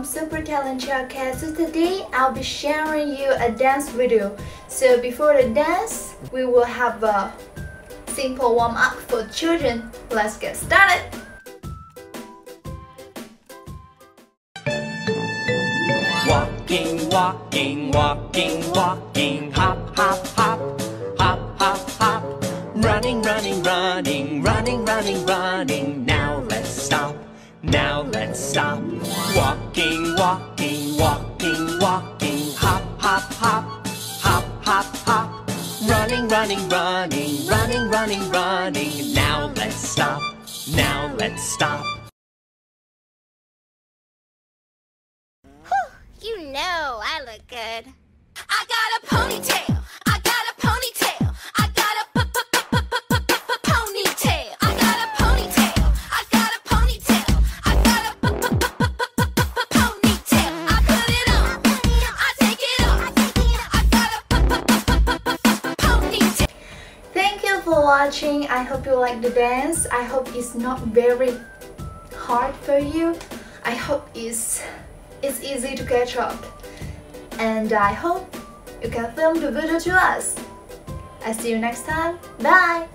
Super Talent Childcare. So today I'll be sharing you a dance video. So before the dance, we will have a simple warm-up for children. Let's get started. Walking, walking, walking, walking, hop, hop, hop, hop, hop, hop. Running, running, running, running, running, running. Now let's stop, now let's stop. Walking, walking, walking, walking, hop, hop, hop, hop, hop, hop. Running, running, running, running, running, running. Now let's stop, now let's stop. You know I look good. I got a ponytail. I got a ponytail. I got a ponytail. I got a ponytail. I got a ponytail. I got a ponytail. I put it on. I take it off. I got a ponytail. Thank you for watching. I hope you like the dance. I hope it's not very hard for you. I hope it's easy to catch up, and I hope you can film the video to us. I'll see you next time. Bye!